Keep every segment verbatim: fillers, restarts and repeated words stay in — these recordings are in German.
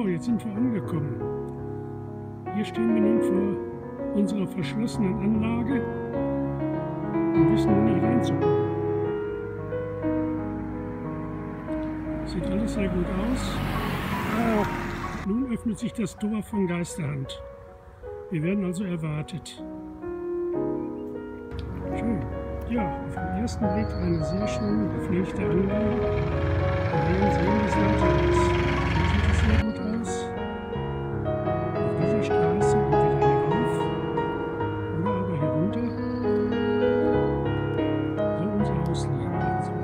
So, jetzt sind wir angekommen. Hier stehen wir nun vor unserer verschlossenen Anlage und wissen nun nicht reinzukommen. Sieht alles sehr gut aus. Ah, nun öffnet sich das Tor von Geisterhand. Wir werden also erwartet. Schön. Ja, auf den ersten Blick eine sehr schön gepflegte Anlage. Wir werden sehen, wie es weiter ist. Hier sieht es sehr gut aus. Auf dieser Straße entweder hier rauf oder aber hier runter. So unser Haus liegen. Also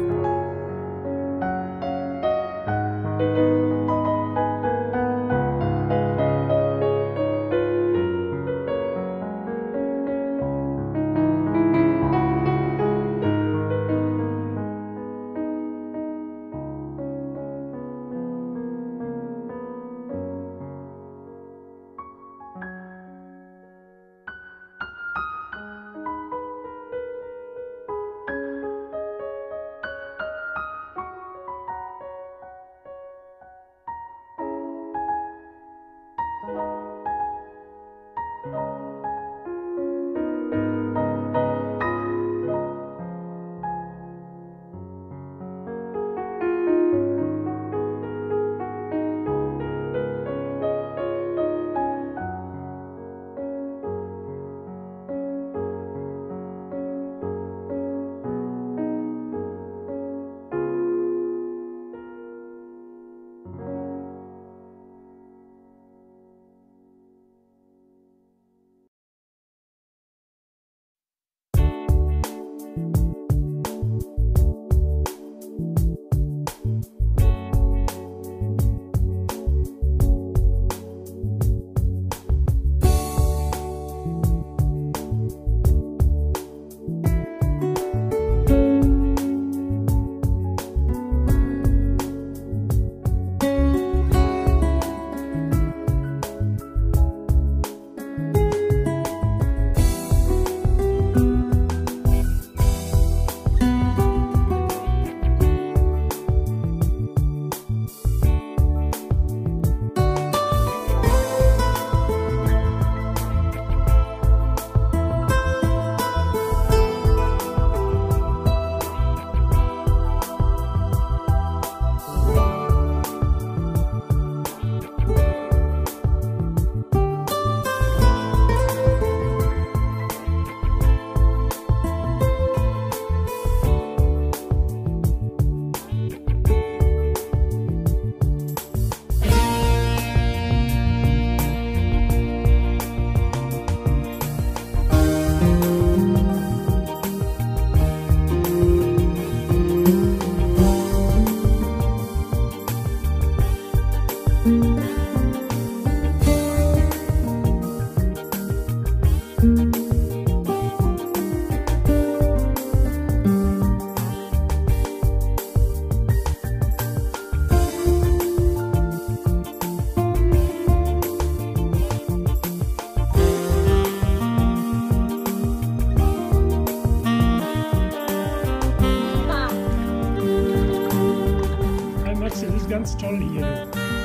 ganz toll hier.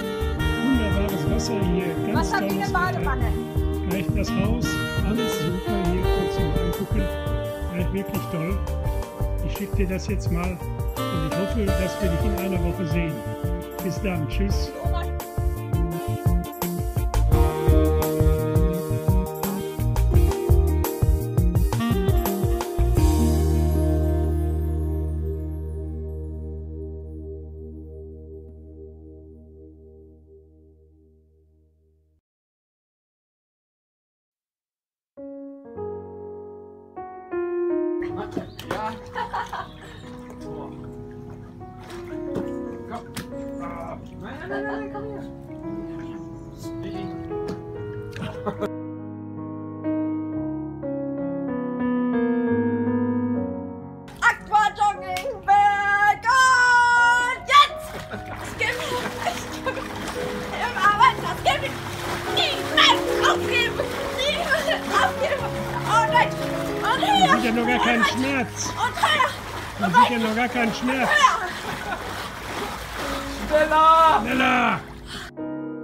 Wunderbares Wasser hier. Ganz Wasser wie eine Badewanne. Gleich das Haus. Alles super hier. Kannst du mal angucken. Gleich wirklich toll. Ich schicke dir das jetzt mal und ich hoffe, dass wir dich in einer Woche sehen. Bis dann. Tschüss. Ja. So. Komm. Ah. Nein, nein, nein, nein, komm her. Aqua Jogging Bag und jetzt! Das gibt es nicht. Im Arbeit, das gibt es niemals aufgeben. Niemals aufgeben. Und weg. Und hier. Man sieht ja noch gar keinen Schmerz. Und her. Man sieht ja noch gar keinen Schmerz. Her. Schneller! Schneller!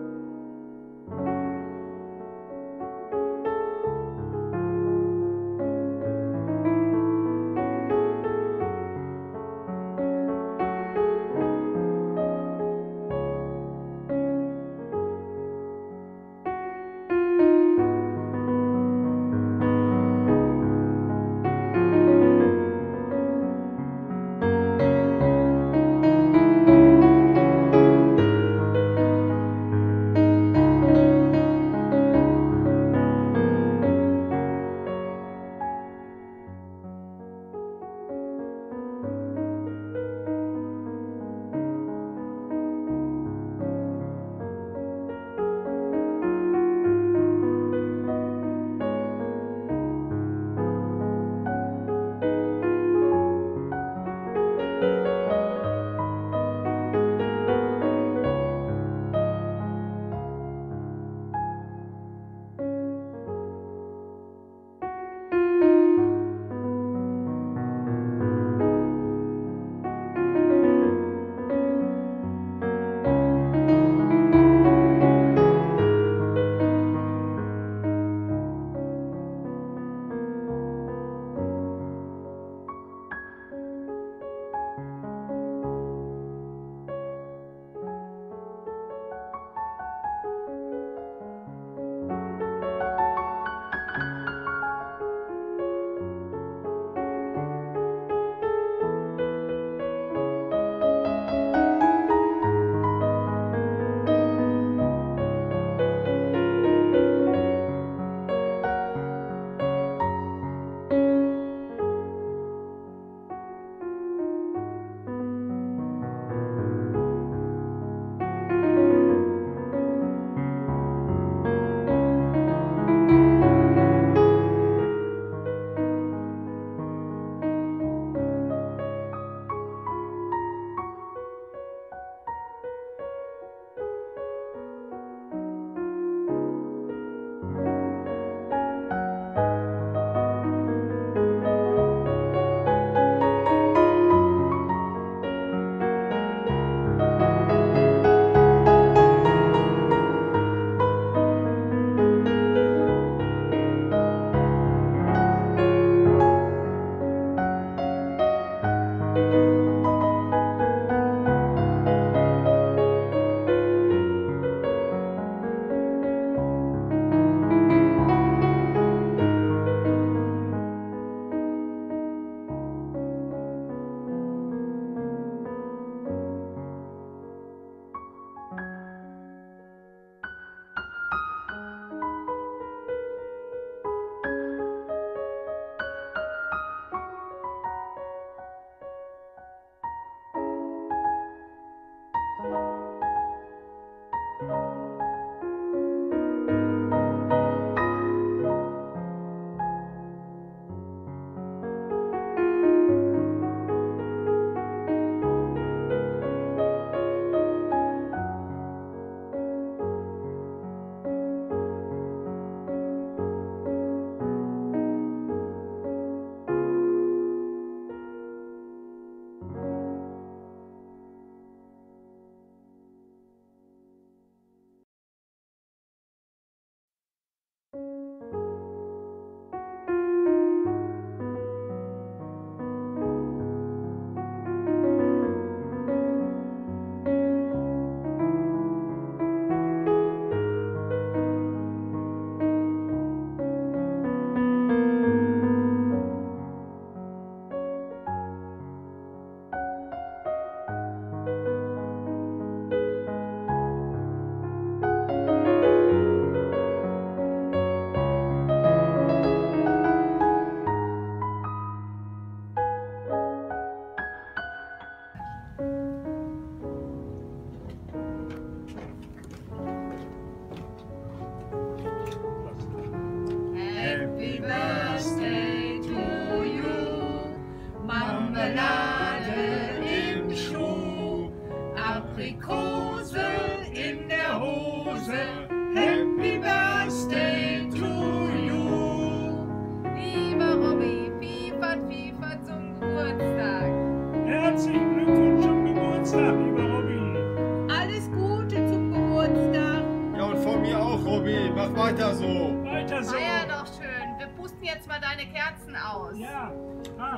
Geburtstag. Herzlichen Glückwunsch zum Geburtstag, lieber Robby. Alles Gute zum Geburtstag. Ja, und von mir auch, Robby. Mach weiter so. Weiter so. Feier doch schön. Wir pusten jetzt mal deine Kerzen aus. Ja. Ah.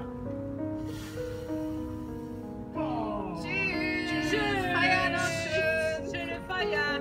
Oh. Tschüss. Tschüss. Feier noch schön. Schöne Feier.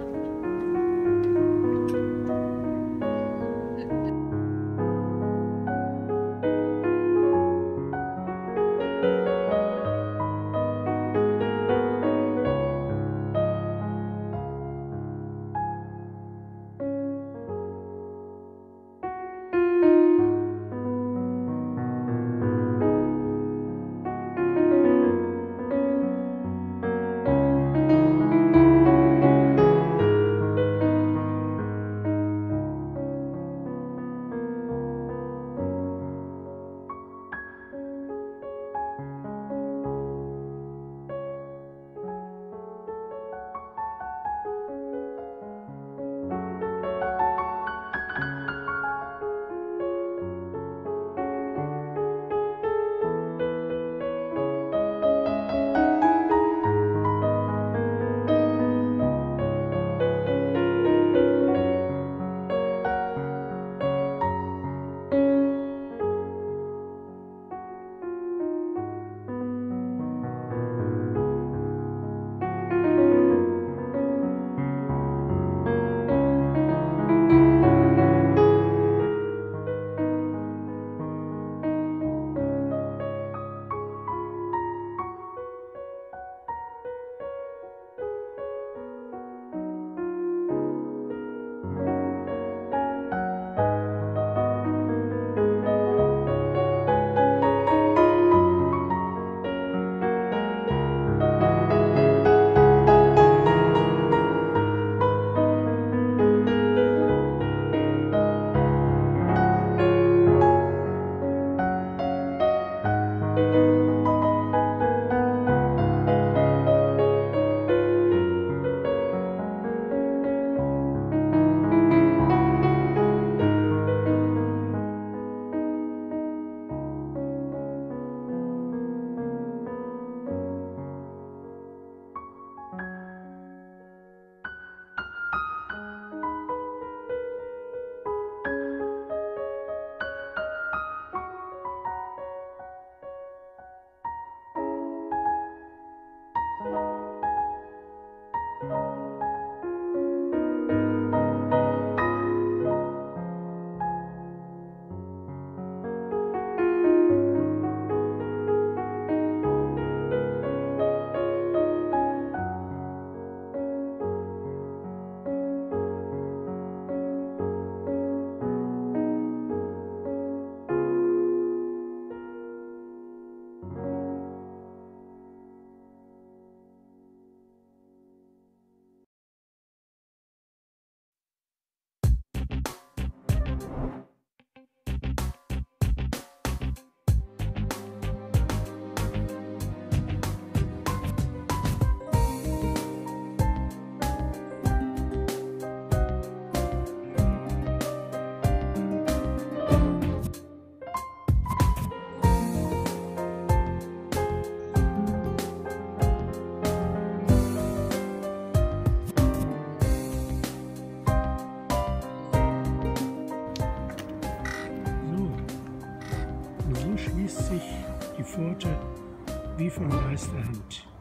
schließt sich die Pforte wie von Geisterhand.